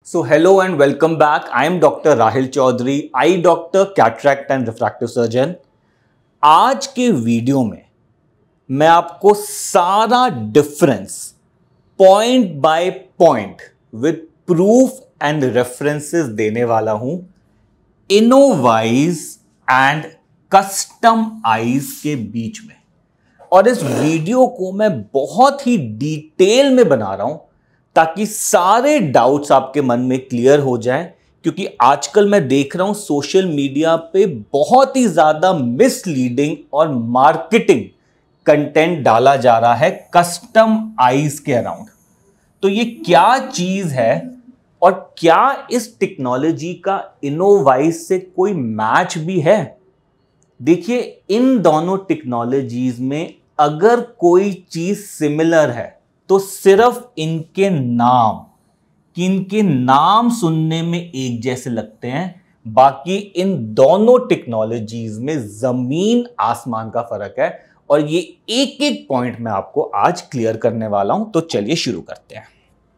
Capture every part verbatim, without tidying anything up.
So hello and welcome back. I am Doctor Rahil Chaudhary, eye doctor, cataract and refractive surgeon. आज के video में मैं आपको सारा difference point by point with proof and references देने वाला हूं इनोवाइज एंड कस्टम आईज के बीच में। और इस वीडियो को मैं बहुत ही डिटेल में बना रहा हूं ताकि सारे डाउट्स आपके मन में क्लियर हो जाएं, क्योंकि आजकल मैं देख रहा हूं सोशल मीडिया पे बहुत ही ज्यादा मिसलीडिंग और मार्केटिंग कंटेंट डाला जा रहा है कस्टम आईज के अराउंड। तो ये क्या चीज है और क्या इस टेक्नोलॉजी का इनोवाइज से कोई मैच भी है? देखिए, इन दोनों टेक्नोलॉजीज में अगर कोई चीज सिमिलर है तो सिर्फ इनके नाम, कि इनके नाम सुनने में एक जैसे लगते हैं, बाकी इन दोनों टेक्नोलॉजीज में जमीन आसमान का फर्क है। और ये एक एक पॉइंट मैं आपको आज क्लियर करने वाला हूं। तो चलिए शुरू करते हैं।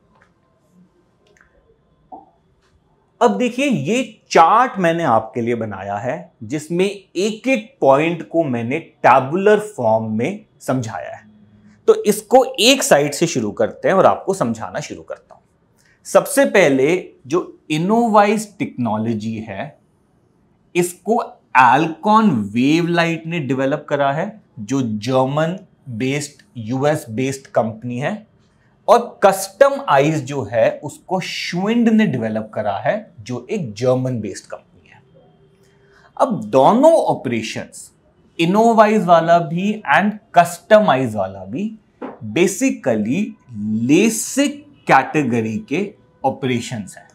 अब देखिए, ये चार्ट मैंने आपके लिए बनाया है जिसमें एक एक पॉइंट को मैंने टैबुलर फॉर्म में समझाया है। तो इसको एक साइड से शुरू करते हैं और आपको समझाना शुरू करता हूं। सबसे पहले जो इनोवाइज टेक्नोलॉजी है, इसको एल्कॉन वेवलाइट ने डेवलप करा है, जो German based US based company है। और कस्टम आईज जो है उसको श्विंड ने डेवलप करा है, जो एक जर्मन बेस्ड कंपनी है। अब दोनों ऑपरेशंस, इनोवाइज वाला भी एंड कस्टम आईज वाला भी, बेसिकली लेसिक कैटेगरी के ऑपरेशंस हैं।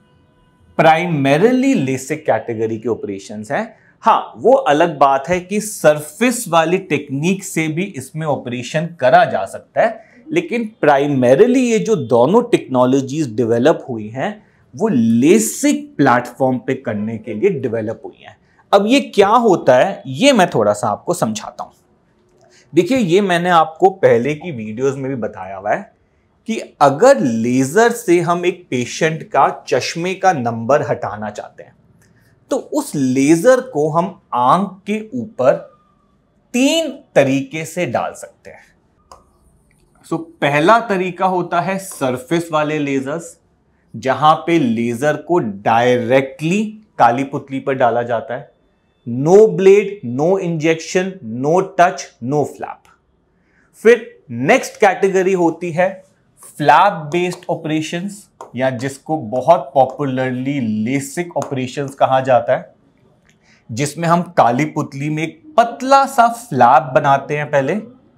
प्राइमरीली लेसिक कैटेगरी के ऑपरेशंस हैं। हाँ, वो अलग बात है कि सरफेस वाली टेक्निक से भी इसमें ऑपरेशन करा जा सकता है, लेकिन प्राइमरीली ये जो दोनों टेक्नोलॉजीज डेवलप हुई हैं वो लेसिक प्लेटफॉर्म पे करने के लिए डेवलप हुई हैं। अब ये क्या होता है ये मैं थोड़ा सा आपको समझाता हूं। देखिए, ये मैंने आपको पहले की वीडियोस में भी बताया हुआ है कि अगर लेजर से हम एक पेशेंट का चश्मे का नंबर हटाना चाहते हैं तो उस लेजर को हम आंख के ऊपर तीन तरीके से डाल सकते हैं। सो पहला तरीका होता है सरफेस वाले लेजर्स, जहां पे लेजर को डायरेक्टली काली पुतली पर डाला जाता है। No blade, no injection, no touch, no flap. फिर नेक्स्ट कैटेगरी होती है फ्लैप बेस्ड ऑपरेशंस, या जिसको बहुत पॉपुलरली लेसिक ऑपरेशंस कहा जाता है, जिसमें हम काली पुतली में एक पतला सा फ्लैप बनाते हैं, पहले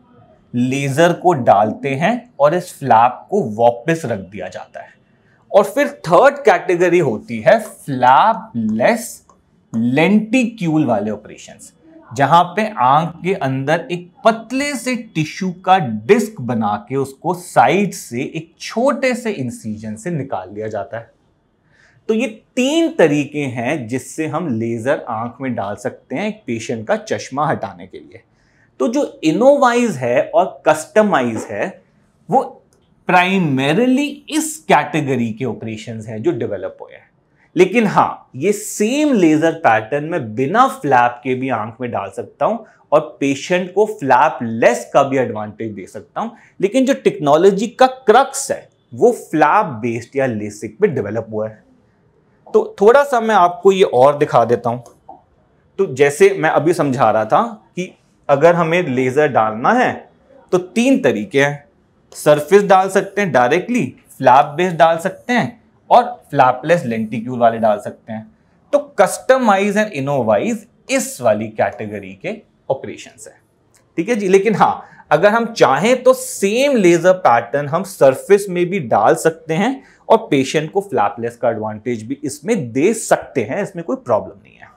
लेजर को डालते हैं और इस फ्लैप को वापस रख दिया जाता है। और फिर थर्ड कैटेगरी होती है फ्लैप लेस लेंटिक्यूल वाले ऑपरेशंस, जहां पे आंख के अंदर एक पतले से टिश्यू का डिस्क बना के उसको साइड से एक छोटे से इंसिजन से निकाल लिया जाता है। तो ये तीन तरीके हैं जिससे हम लेजर आंख में डाल सकते हैं एक पेशेंट का चश्मा हटाने के लिए। तो जो इनोवाइज है और कस्टमाइज है वो प्राइमरीली इस कैटेगरी के ऑपरेशंस हैं जो डेवलप हुए हैं। लेकिन हाँ, ये सेम लेजर पैटर्न में बिना फ्लैप के भी आंख में डाल सकता हूं और पेशेंट को फ्लैप लेस का भी एडवांटेज दे सकता हूं। लेकिन जो टेक्नोलॉजी का क्रक्स है वो फ्लैप बेस्ड या लेसिक पे डेवलप हुआ है। तो थोड़ा सा मैं आपको ये और दिखा देता हूं। तो जैसे मैं अभी समझा रहा था कि अगर हमें लेजर डालना है तो तीन तरीके हैं। सरफेस डाल सकते हैं डायरेक्टली, फ्लैप बेस्ड डाल सकते हैं, और फ्लैपलेस लेंटिक्यूल वाले डाल सकते हैं। तो कस्टमाइज एंड इनोवाइज इस वाली कैटेगरी के ऑपरेशंस है, ठीक है जी। लेकिन हाँ, अगर हम चाहें तो सेम लेजर पैटर्न हम सरफेस में भी डाल सकते हैं और पेशेंट को फ्लैपलेस का एडवांटेज भी इसमें दे सकते हैं, इसमें कोई प्रॉब्लम नहीं है।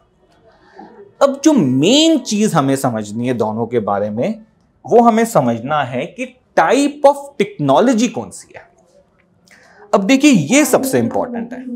अब जो मेन चीज हमें समझनी है दोनों के बारे में, वो हमें समझना है कि टाइप ऑफ टेक्नोलॉजी कौन सी है। अब देखिए, ये सबसे इंपॉर्टेंट है।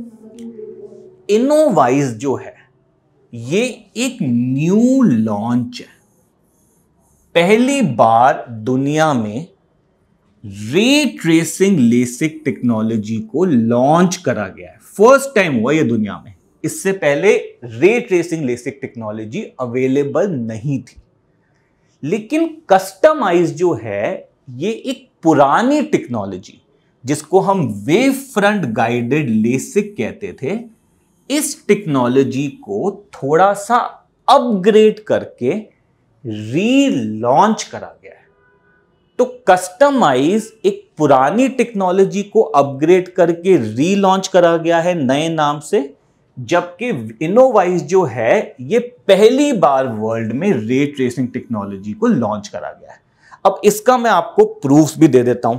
इनोवाइज जो है ये एक न्यू लॉन्च है। पहली बार दुनिया में रे ट्रेसिंग लेसिक टेक्नोलॉजी को लॉन्च करा गया है। फर्स्ट टाइम हुआ ये दुनिया में। इससे पहले रे ट्रेसिंग लेसिक टेक्नोलॉजी अवेलेबल नहीं थी। लेकिन कस्टमाइज जो है ये एक पुरानी टेक्नोलॉजी जिसको हम वेव फ्रंट गाइडेड लेसिक कहते थे, इस टेक्नोलॉजी को थोड़ा सा अपग्रेड करके रीलॉन्च करा गया है। तो कस्टमाइज एक पुरानी टेक्नोलॉजी को अपग्रेड करके रीलॉन्च करा गया है नए नाम से, जबकि इनोवाइज जो है ये पहली बार वर्ल्ड में रे ट्रेसिंग टेक्नोलॉजी को लॉन्च करा गया है। अब इसका मैं आपको प्रूफ्स भी दे देता हूं।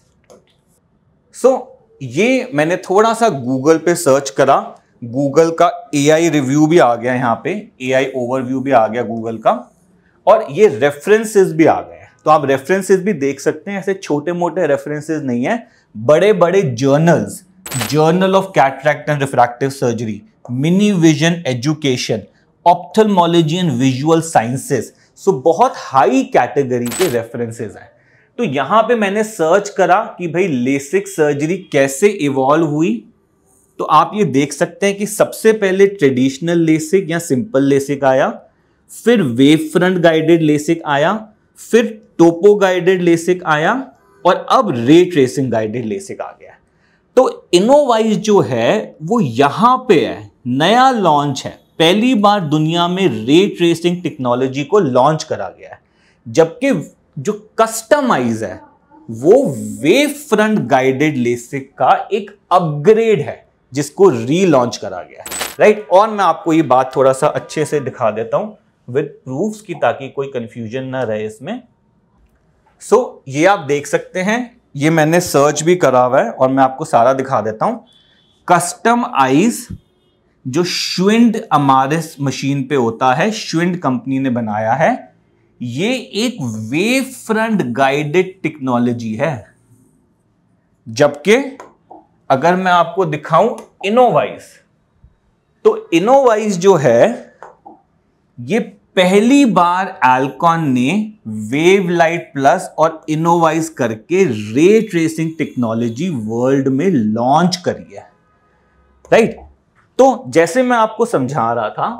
सो so, ये मैंने थोड़ा सा गूगल पे सर्च करा, गूगल का एआई रिव्यू भी आ गया यहां पे, एआई ओवरव्यू भी आ गया गूगल का, और ये रेफरेंसेस भी आ गए। तो आप रेफरेंसेस भी देख सकते हैं, ऐसे छोटे मोटे रेफरेंसेस नहीं है, बड़े बड़े journals, journal of cataract and refractive surgery, mini vision education, ophthalmology and visual sciences, so बहुत हाई कैटेगरी के रेफरेंसेस हैं। तो यहां पे मैंने सर्च करा कि भाई लेसिक सर्जरी कैसे इवॉल्व हुई, तो आप ये देख सकते हैं कि सबसे पहले ट्रेडिशनल लेसिक या सिंपल लेसिक आया, फिर वेव फ्रंट गाइडेड लेसिक आया, फिर टोपो गाइडेड लेसिक आया, और अब रे ट्रेसिंग गाइडेड लेसिक आ गया। तो इनोवाइज जो है वो यहां पे है, नया लॉन्च है, पहली बार दुनिया में रे ट्रेसिंग टेक्नोलॉजी को लॉन्च करा गया है। जबकि जो कस्टमाइज है वो वेव फ्रंट गाइडेड लेसिक का एक अपग्रेड है जिसको रीलॉन्च करा गया है, राइट। और मैं आपको ये बात थोड़ा सा अच्छे से दिखा देता हूं विद प्रूफ्स की, ताकि कोई कंफ्यूजन ना रहे इसमें। सो so, ये आप देख सकते हैं, ये मैंने सर्च भी करा हुआ है और मैं आपको सारा दिखा देता हूं। कस्टम आइज जो श्विंड अमारिस मशीन पे होता है, श्विंड कंपनी ने बनाया है, ये एक वेव फ्रंट गाइडेड टेक्नोलॉजी है। जबकि अगर मैं आपको दिखाऊं इनोवाइज, तो इनोवाइज जो है ये पहली बार एल्कॉन ने वेवलाइट प्लस और इनोवाइज करके रे ट्रेसिंग टेक्नोलॉजी वर्ल्ड में लॉन्च करी है, राइट। तो जैसे मैं आपको समझा रहा था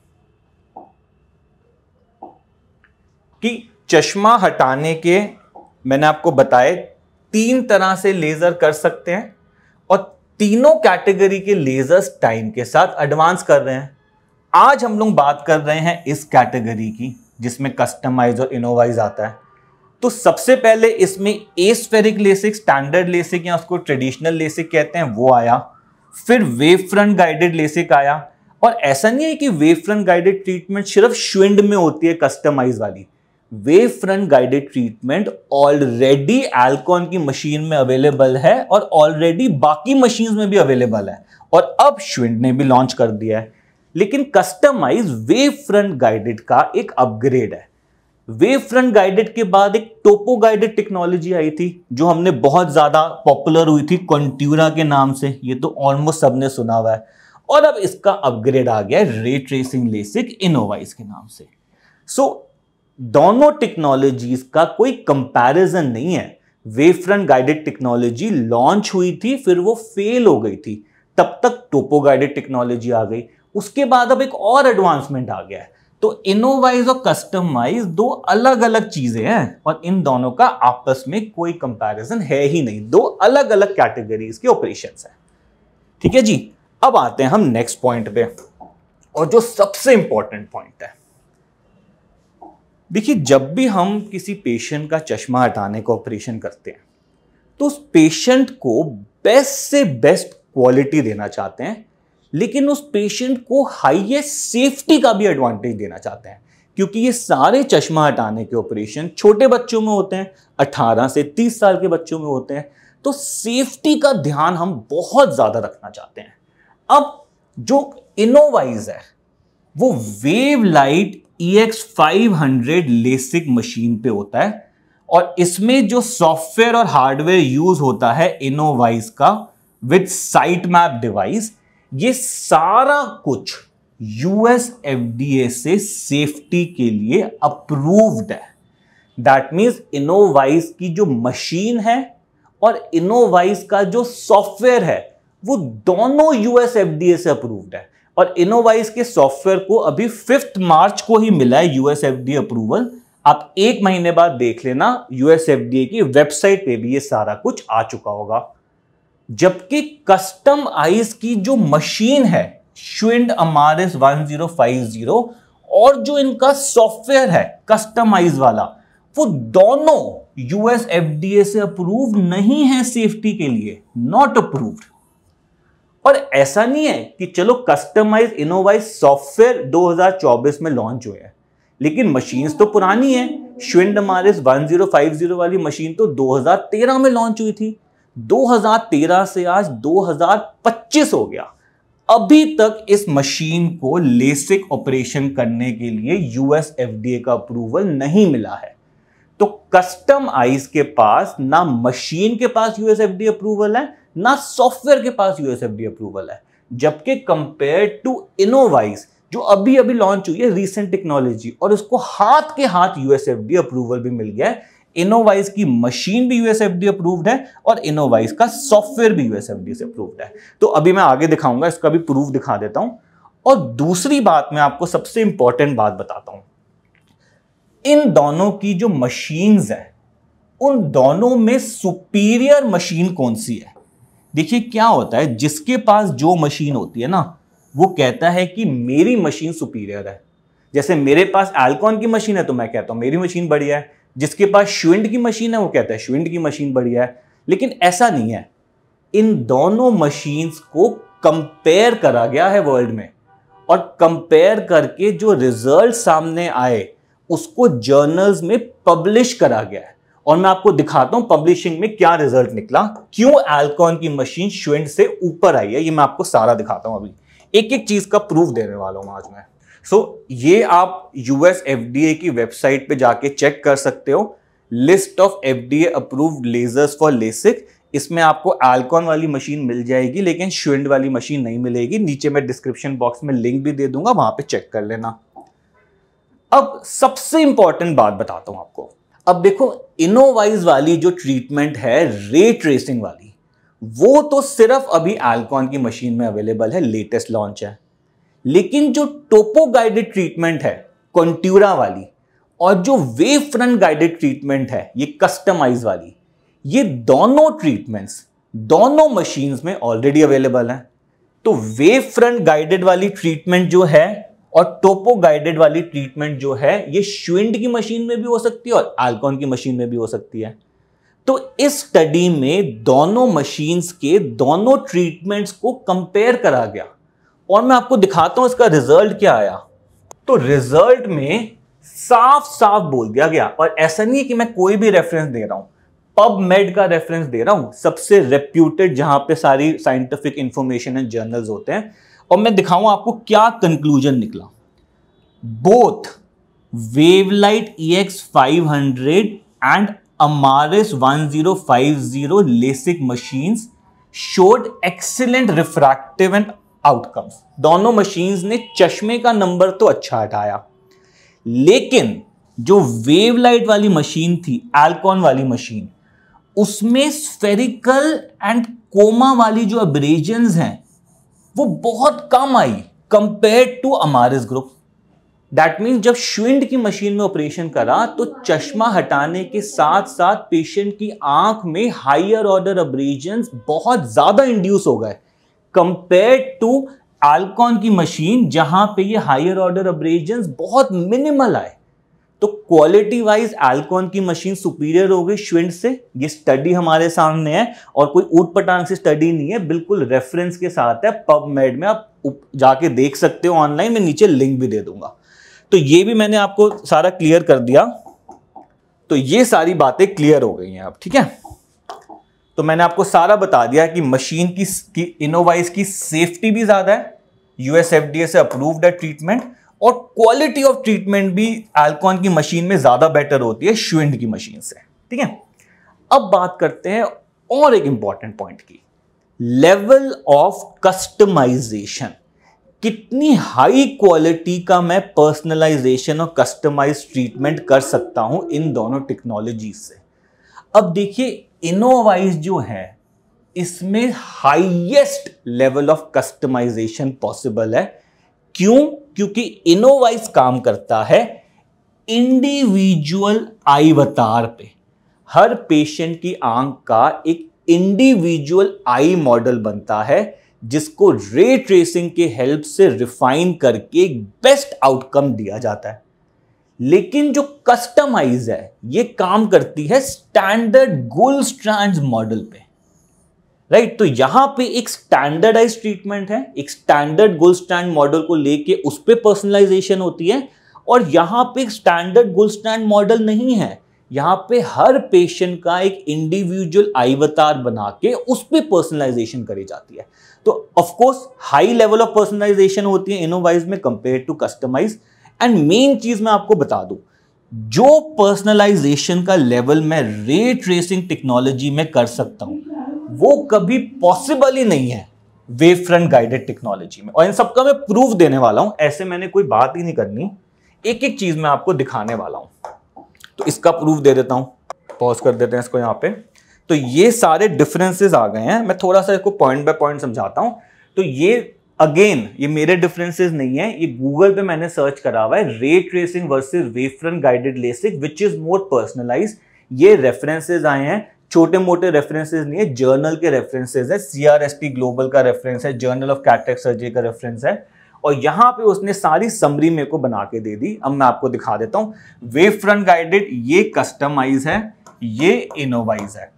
कि चश्मा हटाने के मैंने आपको बताए तीन तरह से लेजर कर सकते हैं, और तीनों कैटेगरी के लेजर्स टाइम के साथ एडवांस कर रहे हैं। आज हम लोग बात कर रहे हैं इस कैटेगरी की जिसमें कस्टमाइज और इनोवाइज आता है। तो सबसे पहले इसमें एस्फेरिक लेसिक, स्टैंडर्ड लेसिक या उसको ट्रेडिशनल लेसिक कहते हैं, वो आया। फिर वेव फ्रंट गाइडेड लेसिक आया। और ऐसा नहीं है कि वेव फ्रंट गाइडेड ट्रीटमेंट सिर्फ श्विंड में होती है कस्टमाइज वाली। Wavefront guided treatment already Alcon की मशीन में अवेलेबल है और ऑलरेडी बाकी मशीन्स में भी अवेलेबल है, और अब श्विंड ने भी लॉन्च कर दिया है। लेकिन कस्टमाइज वेव फ्रंट गाइडेड का एक अपग्रेड है। वेव फ्रंट गाइडेड के बाद एक टोपो गाइडेड टेक्नोलॉजी आई थी जो हमने बहुत ज्यादा पॉपुलर हुई थी कंटूरा के नाम से, ये तो ऑलमोस्ट सबने सुना हुआ है। और अब इसका अपग्रेड आ गया है रे ट्रेसिंग लेसिक इनोवाइज के नाम से। सो so, दोनों टेक्नोलॉजीज का कोई कंपैरिजन नहीं है। Wavefront guided technology launch हुई थी, फिर वो फेल हो गई थी, तब तक टोपो गाइडेड टेक्नोलॉजी आ गई, उसके बाद अब एक और एडवांसमेंट आ गया है। तो इनोवाइज और कस्टमाइज दो अलग अलग चीजें हैं, और इन दोनों का आपस में कोई कंपैरिजन है ही नहीं। दो अलग अलग कैटेगरीज के ऑपरेशंस हैं, ठीक है जी। अब आते हैं हम नेक्स्ट पॉइंट पे, और जो सबसे इंपॉर्टेंट पॉइंट है। देखिए, जब भी हम किसी पेशेंट का चश्मा हटाने का ऑपरेशन करते हैं तो उस पेशेंट को बेस्ट से बेस्ट क्वालिटी देना चाहते हैं, लेकिन उस पेशेंट को हाईएस्ट सेफ्टी का भी एडवांटेज देना चाहते हैं, क्योंकि ये सारे चश्मा हटाने के ऑपरेशन छोटे बच्चों में होते हैं, अठारह से तीस साल के बच्चों में होते हैं। तो सेफ्टी का ध्यान हम बहुत ज्यादा रखना चाहते हैं। अब जो इनोवाइज है वो Wavelight E X five hundred LASIK machine पे होता है, और इसमें जो सॉफ्टवेयर और हार्डवेयर यूज होता है इनोवाइज का विद साइट मैप डिवाइस, ये सारा कुछ यूएस एफडीए से सेफ्टी के लिए अप्रूव्ड है। दैट मीन्स इनोवाइज की जो मशीन है और इनोवाइज का जो सॉफ्टवेयर है वो दोनों यूएस एफडीए से अप्रूव्ड है। और इनोवाइज के सॉफ्टवेयर को अभी फिफ्थ मार्च को ही मिला है यूएस एफडीए अप्रूवल। आप एक महीने बाद देख लेना, यूएस एफडीए की वेबसाइट पे भी ये सारा कुछ आ चुका होगा। जबकि कस्टम आइज की जो मशीन है Schwind Amaris one zero five zero और जो इनका सॉफ्टवेयर है कस्टम आइज वाला, वो दोनों यूएस एफडीए से अप्रूव्ड नहीं है सेफ्टी के लिए, नॉट अप्रूव्ड। और ऐसा नहीं है कि चलो कस्टमाइज इनोवाइज सॉफ्टवेयर दो हज़ार चौबीस में लॉन्च हुए हैं, लेकिन मशीन्स तो पुरानी है। Schwind Amaris one zero five zero वाली मशीन तो दो हज़ार तेरह में लॉन्च हुई थी। दो हज़ार तेरह से आज दो हज़ार पच्चीस हो गया, अभी तक इस मशीन को लेसिक ऑपरेशन करने के लिए यूएस एफडीए का अप्रूवल नहीं मिला है। तो कस्टम आइज के पास ना मशीन के पास यूएस एफडीए अप्रूवल है, ना सॉफ्टवेयर के पास यूएस एफडीए अप्रूवल है। जबकि कंपेयर टू इनोवाइज जो अभी अभी लॉन्च हुई है रीसेंट टेक्नोलॉजी, और उसको हाथ के हाथ यूएस एफडीए अप्रूवल भी मिल गया है। इनोवाइज की मशीन भी यूएस एफडीए अप्रूव्ड है और इनोवाइज का सॉफ्टवेयर भी यूएस एफडीए से अप्रूव्ड है। तो अभी मैं आगे दिखाऊंगा, इसका भी प्रूफ दिखा देता हूं। और दूसरी बात मैं आपको सबसे इंपॉर्टेंट बात बताता हूं, इन दोनों की जो मशीन्स है उन दोनों में सुपीरियर मशीन कौन सी है। देखिए क्या होता है, जिसके पास जो मशीन होती है ना वो कहता है कि मेरी मशीन सुपीरियर है। जैसे मेरे पास एल्कॉन की मशीन है तो मैं कहता हूं मेरी मशीन बढ़िया है, जिसके पास श्विंड की मशीन है वो कहता है श्विंड की मशीन बढ़िया है। लेकिन ऐसा नहीं है, इन दोनों मशीन्स को कंपेयर करा गया है वर्ल्ड में, और कंपेयर करके जो रिजल्ट सामने आए उसको जर्नल्स में पब्लिश करा गया है। और मैं आपको दिखाता हूं पब्लिशिंग में क्या रिजल्ट निकला, क्यों एल्कॉन की मशीन श्विंड से ऊपर आई है, ये मैं आपको सारा दिखाता हूं। अभी एक एक चीज का प्रूफ देने वाला हूं आज मैं। सो so, ये आप यूएस एफडीए की वेबसाइट पे जाके चेक कर सकते हो, list of FDA approved lasers for LASIK. इसमें आपको एल्कॉन वाली मशीन मिल जाएगी लेकिन श्विंड वाली मशीन नहीं मिलेगी। नीचे मैं डिस्क्रिप्शन बॉक्स में लिंक भी दे दूंगा, वहां पे चेक कर लेना। अब सबसे इंपॉर्टेंट बात बताता हूं आपको। अब देखो, इनोवाइज वाली जो ट्रीटमेंट है रे ट्रेसिंग वाली, वो तो सिर्फ अभी एल्कॉन की मशीन में अवेलेबल है, लेटेस्ट लॉन्च है। लेकिन जो टोपो गाइडेड ट्रीटमेंट है कॉन्ट्यूरा वाली, और जो वेव फ्रंट गाइडेड ट्रीटमेंट है ये कस्टमाइज वाली, ये दोनों ट्रीटमेंट्स दोनों मशीन्स में ऑलरेडी अवेलेबल है। तो वेव फ्रंट गाइडेड वाली ट्रीटमेंट जो है और टोपो गाइडेड वाली ट्रीटमेंट जो है ये श्विंड की मशीन में भी हो सकती है और एल्कॉन की मशीन में भी हो सकती है। तो इस स्टडी में दोनों मशीन्स के दोनों ट्रीटमेंट्स को कंपेयर करा गया, और मैं आपको दिखाता हूं इसका रिजल्ट क्या आया। तो रिजल्ट में साफ साफ बोल दिया गया, और ऐसा नहीं है कि मैं कोई भी रेफरेंस दे रहा हूं, पबमेड का रेफरेंस दे रहा हूं, सबसे रेप्यूटेड जहां पे सारी साइंटिफिक इंफॉर्मेशन एंड जर्नल्स होते हैं। और मैं दिखाऊं आपको क्या कंक्लूजन निकला। Both Wavelight E X five hundred and Amaris one zero five zero LASIK machines showed excellent refractive and outcomes. दोनों मशीन्स ने चश्मे का नंबर तो अच्छा हटाया, लेकिन जो वेवलाइट वाली मशीन थी, एल्कॉन वाली मशीन, उसमें स्फेरिकल एंड कोमा वाली जो अब्रेजन्स हैं वो बहुत कम आई compare to Amaris group. That means जब श्विंड की मशीन में ऑपरेशन करा तो चश्मा हटाने के साथ साथ पेशेंट की आंख में हायर ऑर्डर अब्रेजन्स बहुत ज्यादा इंड्यूस हो गए कंपेयर टू एल्कॉन की मशीन, जहां पे ये हायर ऑर्डर अब्रेजन्स बहुत मिनिमल आए। तो क्वालिटी वाइज एल्कॉन की मशीन सुपीरियर हो गई श्विंड से। ये स्टडी हमारे सामने है और कोई ऊट पटांग से स्टडी नहीं है, बिल्कुल रेफरेंस के साथ है, पबमेड में आप जाके देख सकते हो ऑनलाइन, मैं नीचे लिंक भी दे दूंगा। तो ये भी मैंने आपको सारा क्लियर कर दिया। तो ये सारी बातें क्लियर हो गई हैं अब, ठीक है। तो मैंने आपको सारा बता दिया कि मशीन की, की इनोवाइज की सेफ्टी भी ज्यादा है, यूएस एफडीए से अप्रूव्ड है ट्रीटमेंट, और क्वालिटी ऑफ ट्रीटमेंट भी एल्कॉन की मशीन में ज्यादा बेटर होती है श्विंड की मशीन से, ठीक है। अब बात करते हैं और एक इंपॉर्टेंट पॉइंट की, लेवल ऑफ कस्टमाइजेशन। कितनी हाई क्वालिटी का मैं पर्सनलाइजेशन और कस्टमाइज ट्रीटमेंट कर सकता हूं इन दोनों टेक्नोलॉजी से। अब देखिए इनोवाइज जो है इसमें highest level of customization possible है। क्यों? क्योंकि इनोवाइज काम करता है इंडिविजुअल आई अवतार पे। हर पेशेंट की आंख का एक इंडिविजुअल आई मॉडल बनता है जिसको रे ट्रेसिंग के हेल्प से रिफाइन करके एक बेस्ट आउटकम दिया जाता है। लेकिन जो कस्टमाइज है ये काम करती है स्टैंडर्ड गोल्ड स्ट्रैंड मॉडल पे, राइट। तो यहां पे एक स्टैंडर्डाइज ट्रीटमेंट है, एक स्टैंडर्ड गोल्ड स्टैंड मॉडल को लेके उस पे पर्सनलाइजेशन होती है, और यहां पे स्टैंडर्ड गोल्ड स्टैंड मॉडल नहीं है, यहां पे हर पेशेंट का एक इंडिविजुअल अवतार बना के उस पे पर्सनलाइजेशन करी जाती है। तो of course high level of personalization होती है इनोवाइज में compare to customize. And main चीज मैं आपको बता दूं, जो पर्सनलाइजेशन का लेवल मैं रे ट्रेसिंग टेक्नोलॉजी में कर सकता हूं वो कभी पॉसिबल ही नहीं है वेव फ्रंट गाइडेड टेक्नोलॉजी में। और इन सबका मैं प्रूफ देने वाला हूं, ऐसे मैंने कोई बात ही नहीं करनी, एक एक चीज मैं आपको दिखाने वाला हूं। तो इसका प्रूफ दे देता हूं, पॉज कर देते हैं इसको यहां पे। तो ये सारे डिफरेंसेस आ गए हैं, मैं थोड़ा सा इसको पॉइंट बाय पॉइंट समझाता हूं। तो ये अगेन ये मेरे डिफरेंसेस नहीं है, ये गूगल पे मैंने सर्च करा हुआ है, ray tracing versus wavefront guided LASIK which is more personalized. ये रेफरेंसेस आए हैं, छोटे मोटे रेफरेंसेस नहीं है, जर्नल के रेफरेंसेस है, सीआरएसटी ग्लोबल का रेफरेंस है, जर्नल ऑफ कैटरेक्ट सर्जरी का रेफरेंस है, और यहां पे उसने सारी समरी मेरे को बना के दे दी। अब मैं आपको दिखा देता हूं। वेव फ्रंट गाइडेड ये कस्टमाइज है, ये इनोवाइज है।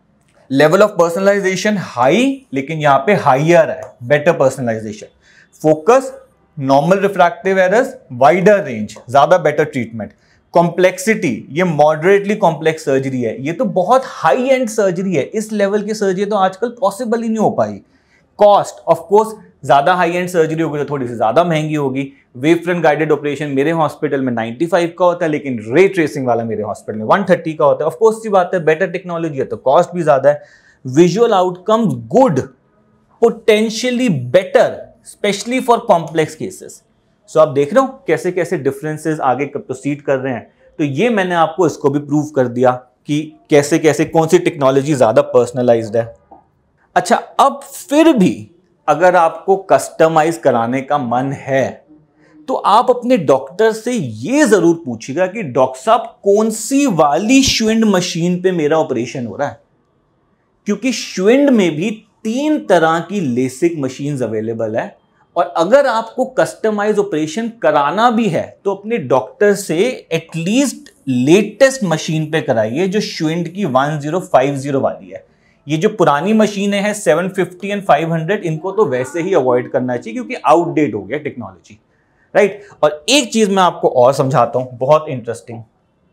लेवल ऑफ पर्सनलाइजेशन हाई, लेकिन यहां पे हाइयर है, better personalization. Focus normal refractive errors, wider range, ज्यादा बेटर ट्रीटमेंट। कॉम्प्लेक्सिटी ये मॉडरेटली कॉम्प्लेक्स सर्जरी है, ये तो बहुत हाई एंड सर्जरी है, इस लेवल की सर्जरी तो आजकल पॉसिबल ही नहीं हो पाई। कॉस्ट ऑफ कोर्स ज्यादा हाई एंड सर्जरी होगी तो थोड़ी सी ज्यादा महंगी होगी। वेव फ्रंट गाइडेड ऑपरेशन मेरे हॉस्पिटल में पचानवे का होता है, लेकिन रे ट्रेसिंग वाला मेरे हॉस्पिटल में एक सौ तीस का होता है। ऑफ कोर्स सी बात है, बेटर टेक्नोलॉजी है तो कॉस्ट भी ज्यादा है। Visual outcomes good, potentially better, specially for complex cases. So आप देख रहे हो कैसे कैसे डिफरेंसेस आगे प्रोसीड कर रहे हैं। तो ये मैंने आपको इसको भी प्रूव कर दिया कि कैसे कैसे कौन सी टेक्नोलॉजी ज्यादा पर्सनलाइज्ड है। अच्छा, अब फिर भी अगर आपको कस्टमाइज कराने का मन है तो आप अपने डॉक्टर से ये जरूर पूछिएगा कि डॉक्टर साहब कौन सी वाली श्विंड मशीन पे मेरा ऑपरेशन हो रहा है, क्योंकि श्विंड में भी तीन तरह की लेसिक मशीन्स अवेलेबल है। और अगर आपको कस्टमाइज ऑपरेशन कराना भी है तो अपने डॉक्टर से एटलीस्ट लेटेस्ट मशीन पे कराइए जो श्विंड की वन ज़ीरो फाइव ज़ीरो वाली है। ये जो पुरानी मशीनें हैं seven fifty and five hundred, इनको तो वैसे ही अवॉइड करना चाहिए क्योंकि आउटडेट हो गया टेक्नोलॉजी, राइट। और एक चीज मैं आपको और समझाता हूं, बहुत इंटरेस्टिंग।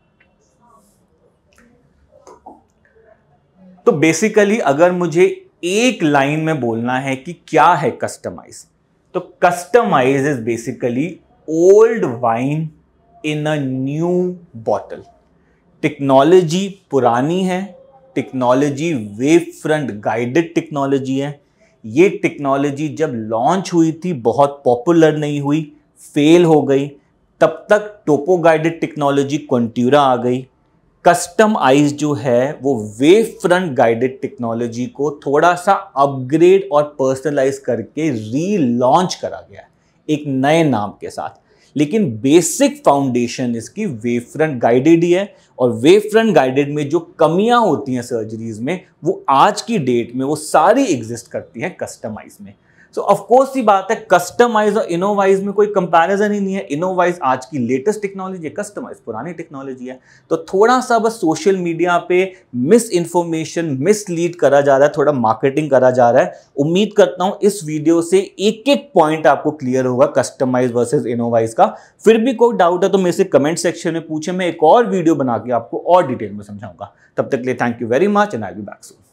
तो बेसिकली अगर मुझे एक लाइन में बोलना है कि क्या है कस्टमाइज, तो customize is basically old wine in a new bottle. Technology पुरानी है, technology wavefront guided technology है। ये टेक्नोलॉजी जब लॉन्च हुई थी बहुत पॉपुलर नहीं हुई, फेल हो गई, तब तक टोपो गाइडेड टेक्नोलॉजी कंटूरा आ गई। कस्टम आइज जो है वो वेव फ्रंट गाइडेड टेक्नोलॉजी को थोड़ा सा अपग्रेड और पर्सनलाइज करके रीलॉन्च करा गया है एक नए नाम के साथ, लेकिन बेसिक फाउंडेशन इसकी वेव फ्रंट गाइडेड ही है। और वेव फ्रंट गाइडेड में जो कमियां होती हैं सर्जरीज में वो आज की डेट में वो सारी एग्जिस्ट करती हैं कस्टमाइज में। सो ऑफ कोर्स ही बात है, कस्टमाइज और इनोवाइज में कोई कंपैरिजन ही नहीं है। इनोवाइज आज की लेटेस्ट टेक्नोलॉजी है, कस्टमाइज पुरानी टेक्नोलॉजी है। तो थोड़ा सा बस सोशल मीडिया पे मिस इन्फॉर्मेशन, मिसलीड करा जा रहा है, थोड़ा मार्केटिंग करा जा रहा है। उम्मीद करता हूं इस वीडियो से एक एक पॉइंट आपको क्लियर होगा कस्टमाइज वर्सेस इनोवाइज का। फिर भी कोई डाउट है तो मेरे से कमेंट सेक्शन में पूछे, मैं एक और वीडियो बना के आपको और डिटेल में समझाऊंगा। तब तक के लिए thank you very much and I will be back soon.